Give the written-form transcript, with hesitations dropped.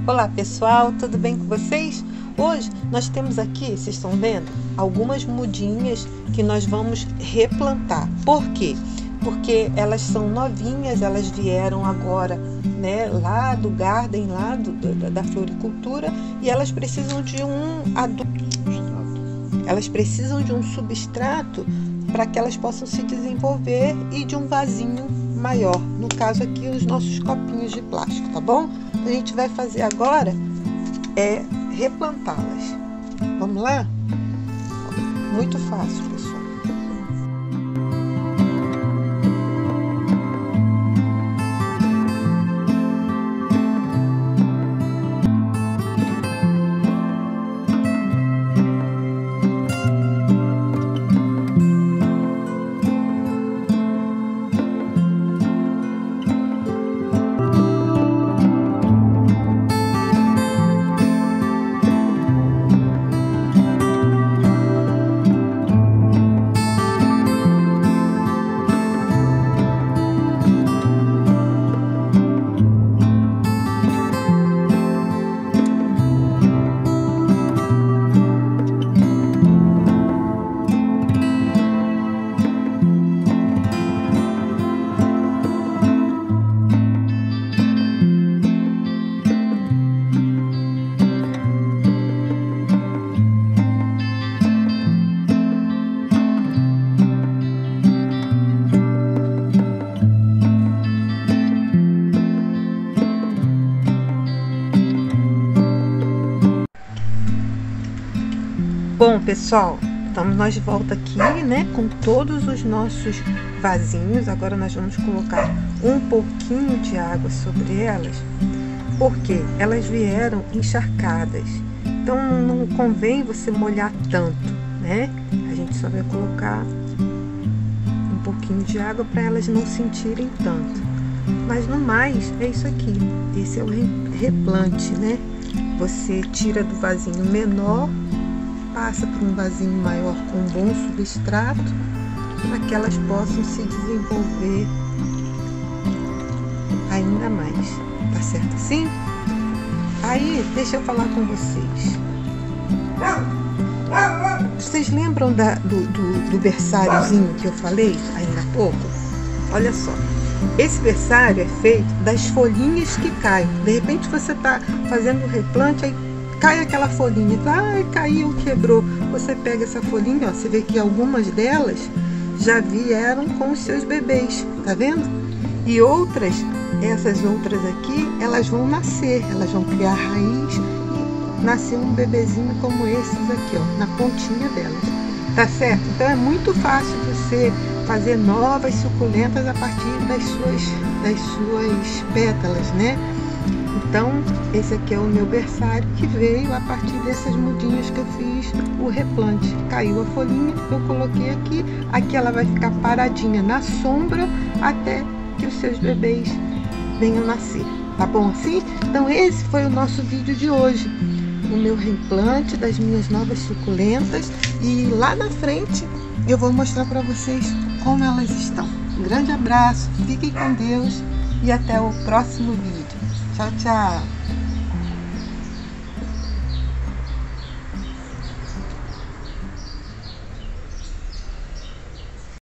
Olá pessoal, tudo bem com vocês? Hoje nós temos aqui, vocês estão vendo, algumas mudinhas que nós vamos replantar. Por quê? Porque elas são novinhas, elas vieram agora, né, lá do garden, lá da floricultura, e elas precisam de um adubo, elas precisam de um substrato para que elas possam se desenvolver e de um vasinho maior, no caso aqui os nossos copinhos de plástico, tá bom? A gente vai fazer agora é replantá-las. Vamos lá? Muito fácil, pessoal. Bom, pessoal, estamos nós de volta aqui, né, com todos os nossos vasinhos. Agora nós vamos colocar um pouquinho de água sobre elas, porque elas vieram encharcadas. Então não convém você molhar tanto, né? A gente só vai colocar um pouquinho de água para elas não sentirem tanto. Mas no mais é isso aqui. Esse é o replante, né? Você tira do vasinho menor, passa para um vasinho maior com um bom substrato, para que elas possam se desenvolver ainda mais. Tá certo assim? Aí, deixa eu falar com vocês. Vocês lembram do versáriozinho que eu falei ainda há pouco? Olha só. Esse versário é feito das folhinhas que caem. De repente você está fazendo o replante, aí cai aquela folhinha, ai, caiu, quebrou. Você pega essa folhinha, ó, você vê que algumas delas já vieram com os seus bebês, tá vendo? E outras, essas outras aqui, elas vão nascer, elas vão criar raiz e nascer um bebezinho como esses aqui, ó, na pontinha delas, tá certo? Então é muito fácil você fazer novas suculentas a partir das suas pétalas, né? Então, esse aqui é o meu berçário que veio a partir dessas mudinhas que eu fiz o replante. Caiu a folhinha, eu coloquei aqui. Aqui ela vai ficar paradinha na sombra até que os seus bebês venham nascer. Tá bom assim? Então, esse foi o nosso vídeo de hoje. O meu replante das minhas novas suculentas. E lá na frente eu vou mostrar para vocês como elas estão. Um grande abraço, fiquem com Deus e até o próximo vídeo. Tchau, tchau!